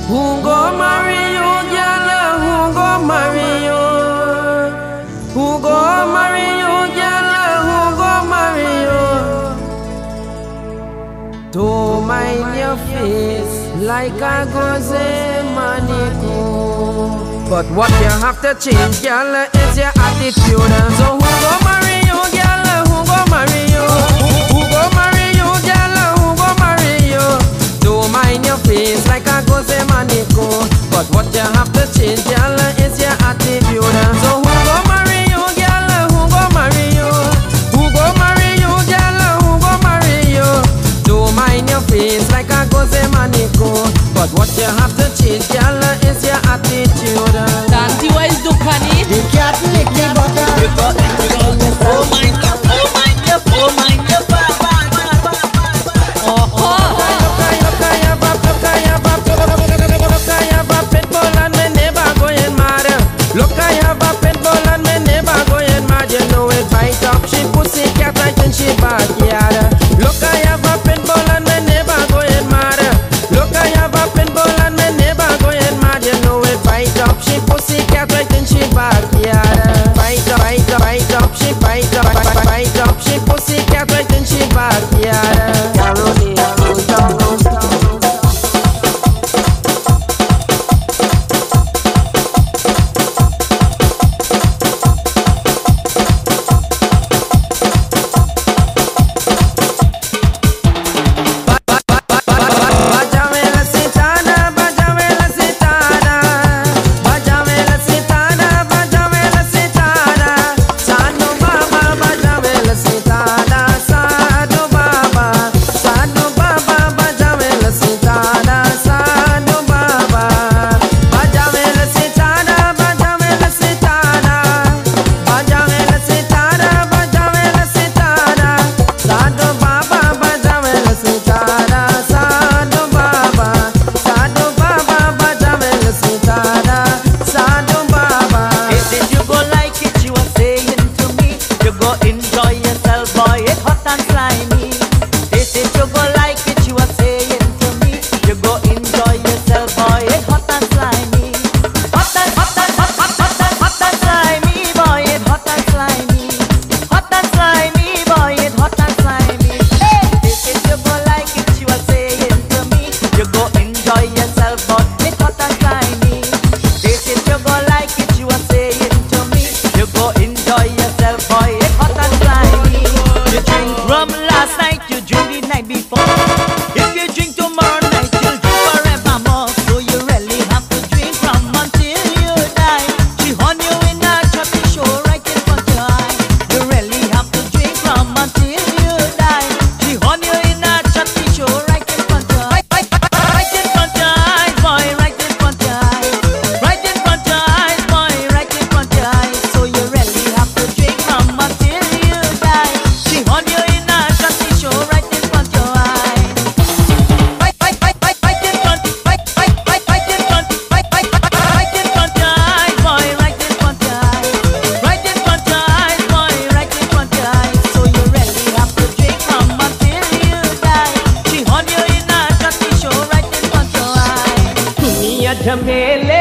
Who go marry you, girl? Who go marry you? Who go marry you, girl? Who go marry you? Don't mind your face like a goze manico. But what you have to change, girl, is your attitude. So who go marry you, girl? Who go marry you? Who go marry you, girl? Who go marry you? Don't mind your face like a goze manico. But what you have to change, girl, is your attitude. So who go marry you, girl? Who go marry you? Who go marry you, girl? Who go marry you? Don't mind your face like a goze manico. But what you have to change, girl, is your attitude. Auntie, what is Dukani? You can't lick me butter. You got it. Oh my God, oh my God, oh my God. Look, I have a pit bull and my neighbor going mad. You know it bite up, she pussy cat right in she backyard. Look, I have a pit bull and my neighbor going mad. Look, I have a pit bull and my neighbor going mad. You know it bite up, she pussy cat right in she backyard. Bite up, bite up, bite up, she bite up, bite up, she pussy cat right in she backyard. Carolina, roll down, roll down. झमेले